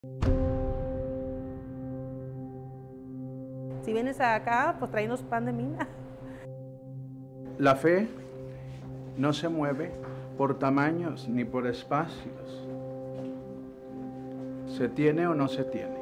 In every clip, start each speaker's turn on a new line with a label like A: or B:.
A: Si vienes acá, pues tráenos pan de mina.
B: La fe no se mueve por tamaños ni por espacios. ¿Se tiene o no se tiene?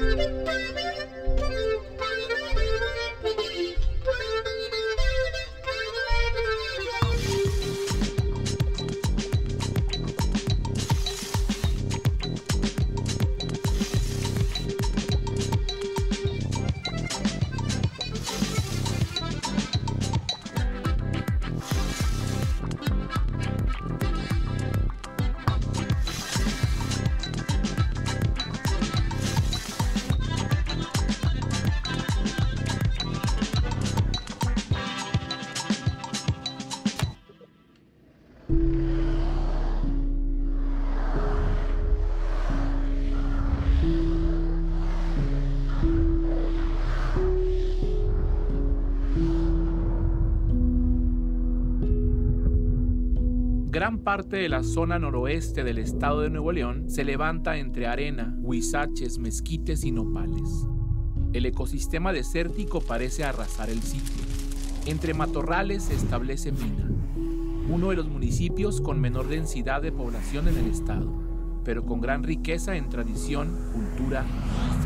C: Gran parte de la zona noroeste del estado de Nuevo León se levanta entre arena, huizaches, mezquites y nopales. El ecosistema desértico parece arrasar el sitio. Entre matorrales se establece Mina, uno de los municipios con menor densidad de población en el estado, pero con gran riqueza en tradición, cultura y